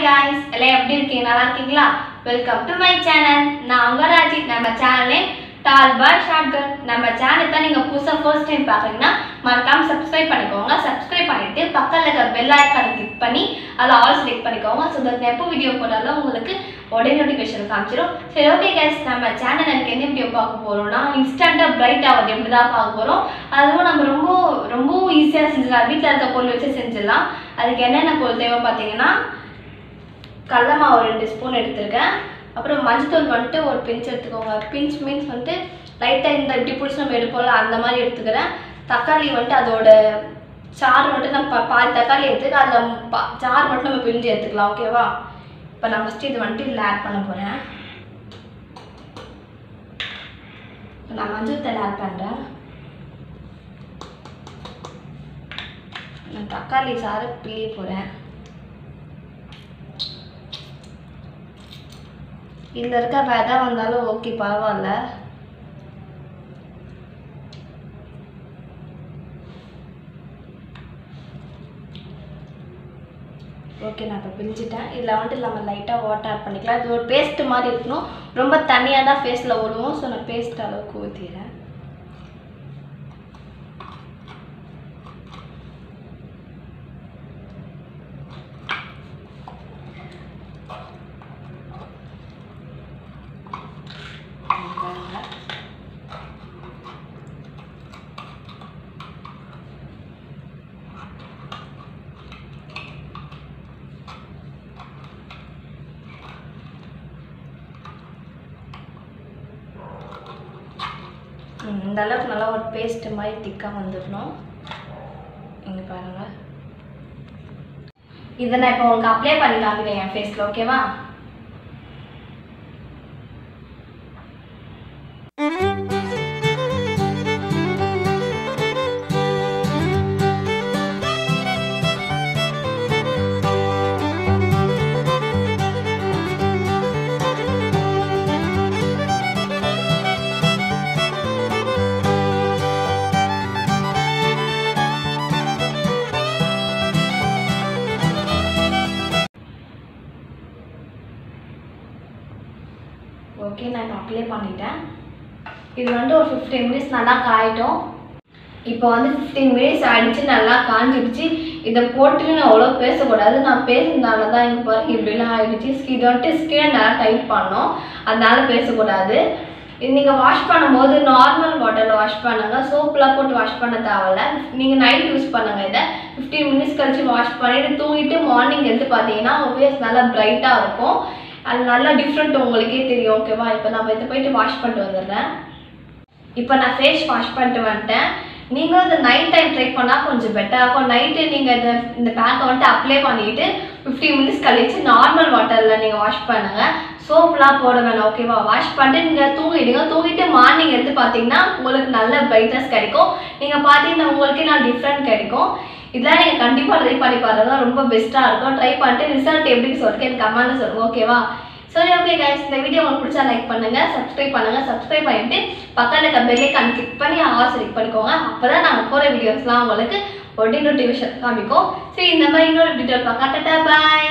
guys, எல்லாம் எப்படி இருக்கீங்க? நல்லா இருக்கீங்களா? Welcome to my channel. நான் உங்க ராஜி. நம்ம சேனலே டால் பாய் ஷார்ட் கன். நம்ம சேனலை தான் நீங்க புதுசா ஃபர்ஸ்ட் டைம் பார்க்கறீங்கன்னா மறக்காம Subscribe பண்ணிக்கோங்க. Subscribe பண்ணிட்டு பக்கத்துல இருக்க பெல் ஐகானை கிளிக் பண்ணி அதுல ஆல் செலக்ட் பண்ணிக்கோங்க. சோ தட் எப்போ வீடியோ போட்டாலும் உங்களுக்கு உடனே நோட்டிஃபிகேஷன் காமிச்சிரும். சரி ஓகே गाइस, நம்ம சேனல்ல என்ன வீடியோ பார்க்க போறோம்னா இன்ஸ்டன்ட்டா பிரைட் ஆவது எப்படி தான் பார்க்க போறோம். அதுவும் நம்ம ரொம்ப ஈஸியா செஞ்சிடலாம். வீட்ல இருக்க பொருள் வச்சு செஞ்சிடலாம். அதுக்கு என்னென்ன பொருள் தேவை பார்த்தீங்கன்னா கடலை மாவு 2 ஸ்பூன் எடுத்துருக்கேன். அப்புறம் மஞ்சத்தூள் வந்துட்டு ஒரு பிஞ்ச் எடுத்துக்கோங்க. பிஞ்ச் மீன்ஸ் வந்துட்டு லைட்டாக இந்த இப்படி பிடிச்சி நம்ம எடுப்போம்ல அந்த மாதிரி எடுத்துக்கிறேன். தக்காளி வந்துட்டு அதோட சாறு மட்டும் நம்ம பாதி தக்காளி எடுத்துக்க அதில் சாறு மட்டும் நம்ம பிழிஞ்சு எடுத்துக்கலாம். ஓகேவா? இப்போ நான் ஃபஸ்ட்டு இது வந்துட்டு இதில் ஆட் பண்ண போகிறேன். இப்போ நான் மஞ்சத்தூள் ஆட் பண்ணுறேன். நான் தக்காளி சாறு பிழிய போகிறேன். இதில் இருக்க விதை வந்தாலும் ஓகே, பரவாயில்ல. ஓகே, நான் இப்போ பிரிஞ்சுட்டேன். இதில் வந்துட்டு நம்ம லைட்டாக வாட்டர் ஆட் பண்ணிக்கலாம். இது ஒரு பேஸ்ட்டு மாதிரி இருக்கணும். ரொம்ப தண்ணியாக தான் ஃபேஸில் விடுவோம். ஸோ நான் பேஸ்ட் அளவுக்கு ஊற்றிடுறேன். இந்த அளவுக்கு நல்லா ஒரு பேஸ்ட் மாதிரி திக்காக வந்துடணும். இங்கே பாருங்கள். இதை நான் இப்போ உங்களுக்கு அப்ளை பண்ணி காமிக்கிறேன் என் ஃபேஸில். ஓகேவா? ஓகே, நான் இப்போ அப்ளை பண்ணிட்டேன். இது வந்து ஒரு 15 மினிட்ஸ் நல்லா காயிட்டோம். இப்போ வந்து 15 மினிட்ஸ் ஆகிடுச்சு, நல்லா காஞ்சிடுச்சு. இதை போட்டுட்டு நான் அவ்வளோ பேசக்கூடாது. நான் பேசுனதால தான் இங்கே பாருங்க இப்படிலாம் ஆகிடுச்சு. இது வந்துட்டு ஸ்கினை நல்லா டைட் பண்ணோம், அதனால பேசக்கூடாது. இது நீங்கள் வாஷ் பண்ணும்போது நார்மல் வாட்டரில் வாஷ் பண்ணுங்க. சோப்பெலாம் போட்டு வாஷ் பண்ண தேவையில்ல. நீங்கள் நைட் யூஸ் பண்ணுங்கள். இதை 15 மினிட்ஸ் கழிச்சு வாஷ் பண்ணிவிட்டு தூங்கிட்டு மார்னிங் எடுத்து பார்த்தீங்கன்னா உங்கள் ஃபேஸ் நல்லா பிரைட்டாக இருக்கும். அது நல்லா டிஃப்ரெண்ட் உங்களுக்கே தெரியும். ஓகேவா? இப்போ நான் இதை போயிட்டு வாஷ் பண்ணிட்டு வந்துடுறேன். இப்போ நான் ஃபேஸ் வாஷ் பண்ணிட்டு வந்துட்டேன். நீங்களும் இந்த நைட் டைம் ட்ரை பண்ணால் கொஞ்சம் பெட்டராக இருக்கும். நைட்டு நீங்கள் இந்த பேக்கை வந்துட்டு அப்ளை பண்ணிவிட்டு 15 மினிட்ஸ் கழிச்சு நார்மல் வாட்டரில் நீங்கள் வாஷ் பண்ணுங்கள். சோப்லாம் போட வேணாம். ஓகேவா? வாஷ் பண்ணிட்டு நீங்கள் தூங்கிடுங்க. தூங்கிட்டு மார்னிங் எடுத்து பார்த்தீங்கன்னா உங்களுக்கு நல்ல பிரைட்னஸ் கிடைக்கும். நீங்கள் பார்த்தீங்கன்னா உங்களுக்கே நான் டிஃப்ரெண்ட் கிடைக்கும். இதெல்லாம் நீங்கள் கண்டிப்பாக ட்ரை பண்ணி பாருங்க. ரொம்ப பெஸ்ட்டாக இருக்கும். ட்ரை பண்ணிட்டு ரிசல்ட் எப்படி சொல்லிட்டு எனக்கு கமெண்ட்ல சொல்லுங்கள். ஓகேவா? சரி ஓகே கைஸ், இந்த வீடியோ உங்களுக்கு பிடிச்சா லைக் பண்ணுங்கள், சப்ஸ்கிரைப் பண்ணுங்கள். சப்ஸ்கிரைப் பண்ணிட்டு பக்கத்தில் இருக்க பெல் ஐகான் கிளிக் பண்ணி ஆல் செலக்ட் பண்ணிக்கோங்க. அப்போ தான் நாங்கள் போகிற வீடியோஸ்லாம் உங்களுக்கு உடனே நோட்டிஃபிகேஷன் காமிக்கும். சரி, இந்த மாதிரி இன்னொரு வீடியோ பார்க்க. டாடா பாய்.